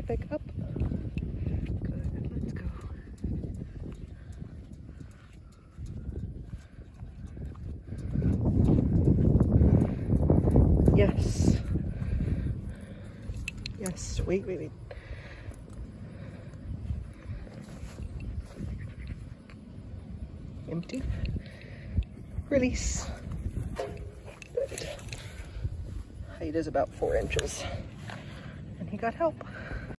traffic up. Good, let's go. Yes. Yes, wait. Empty. Release. Good. Height is about 4 inches. And he got help.